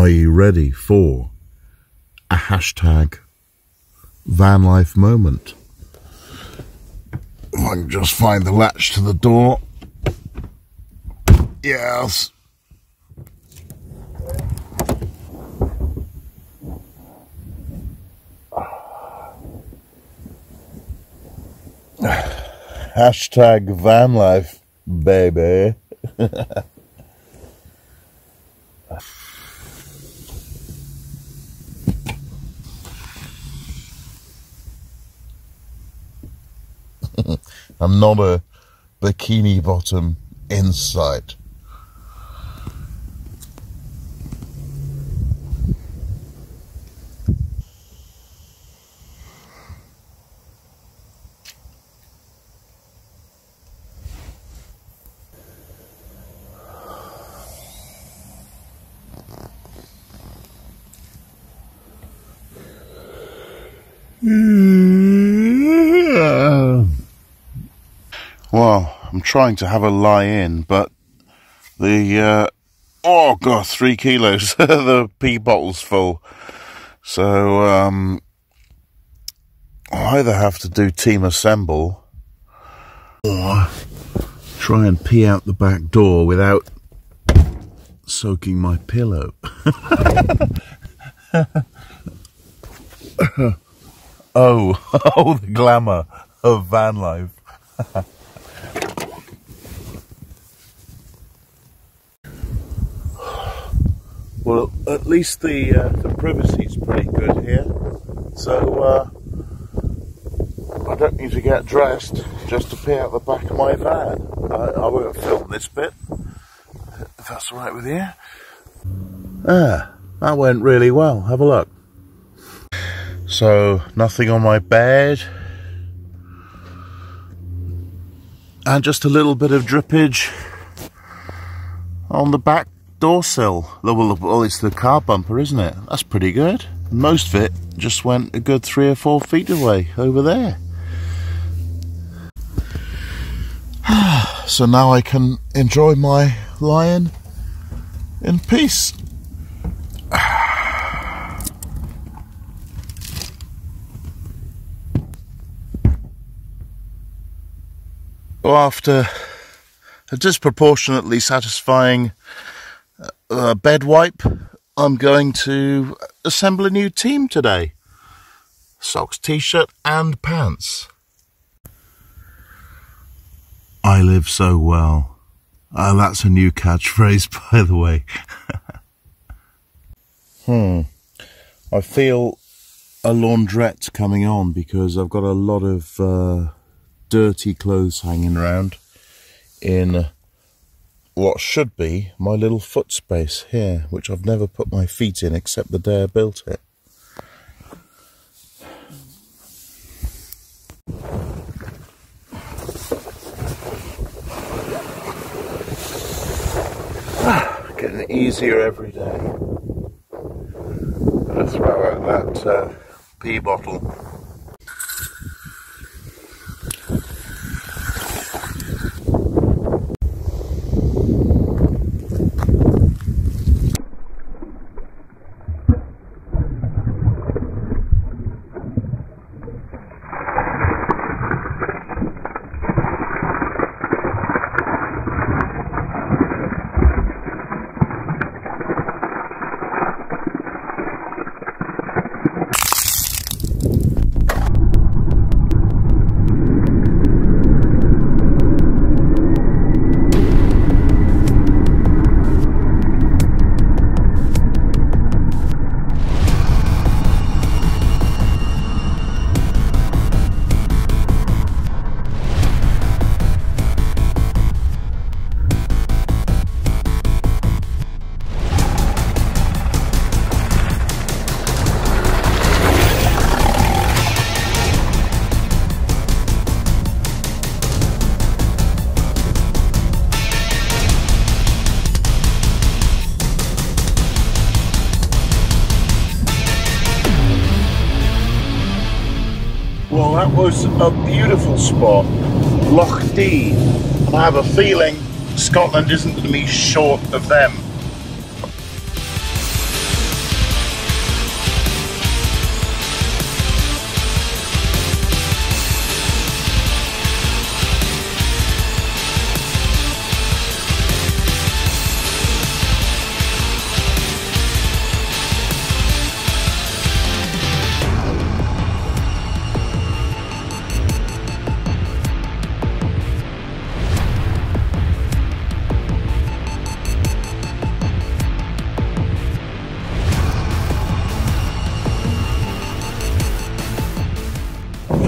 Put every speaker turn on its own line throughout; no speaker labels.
Are you ready for a hashtag VanLife moment? If I can just find the latch to the door. Yes. Hashtag VanLife, baby. I'm not a bikini bottom in sight. Well, I'm trying to have a lie-in, but the, oh god, 3 kilos, the pee bottle's full. So, I'll either have to do team assemble, or try and pee out the back door without soaking my pillow. Oh, the glamour of van life. Well, at least the privacy's pretty good here, so I don't need to get dressed just to pee out the back of my van. I won't film this bit, if that's all right with you. Ah, that went really well. Have a look. So, nothing on my bed, and just a little bit of drippage on the back door sill. Well, it's the car bumper, isn't it? That's pretty good. Most of it just went a good 3 or 4 feet away over there. So now I can enjoy my lion in peace. Well, after a disproportionately satisfying bed wipe, I'm going to assemble a new team today. Socks, t-shirt and pants. I live so well. That's a new catchphrase, by the way. I feel a laundrette coming on because I've got a lot of dirty clothes hanging around in what should be my little foot space here, which I've never put my feet in except the day I built it. Getting easier every day. Gonna throw out that pee bottle. Well, that was a beautiful spot, Loch Dee, and I have a feeling Scotland isn't going to be short of them.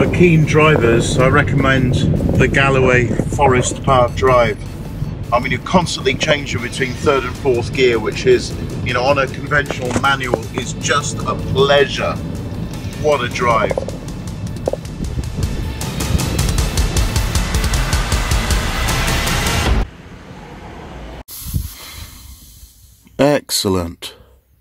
For keen drivers, I recommend the Galloway Forest Park Drive. I mean, you're constantly changing between third and fourth gear, which is, you know, on a conventional manual is just a pleasure. What a drive. Excellent.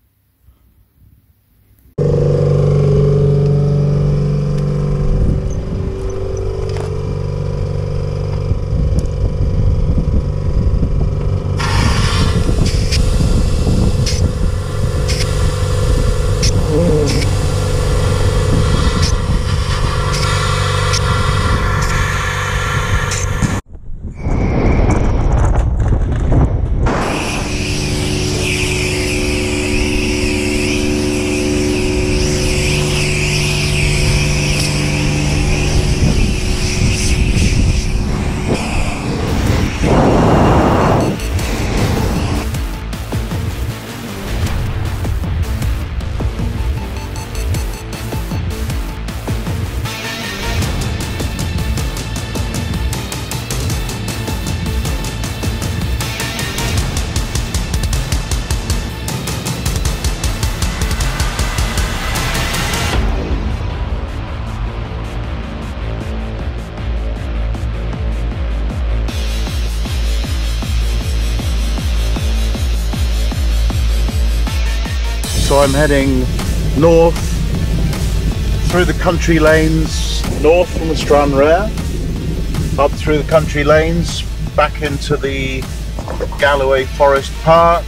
So I'm heading north through the country lanes, north from the Stranraer, up through the country lanes, back into the Galloway Forest Park,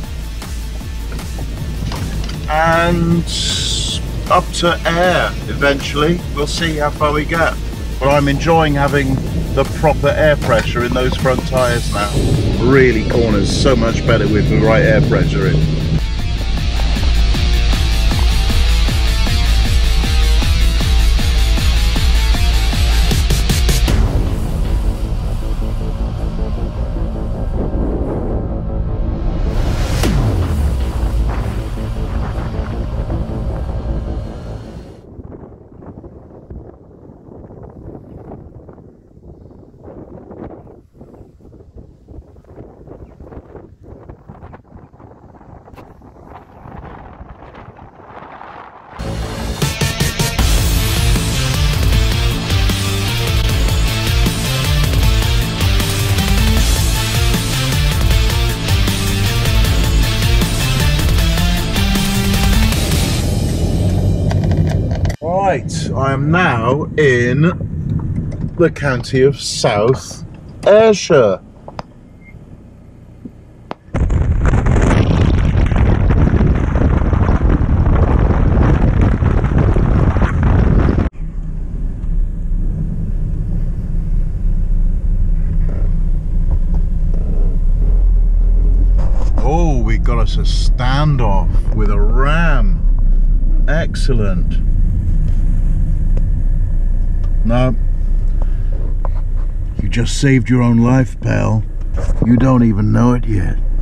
and up to Ayr eventually. We'll see how far we get. But I'm enjoying having the proper air pressure in those front tyres now. Really corners so much better with the right air pressure in. Right, I am now in the county of South Ayrshire. Oh, we got us a standoff with a ram. Excellent. No, you just saved your own life, pal. You don't even know it yet.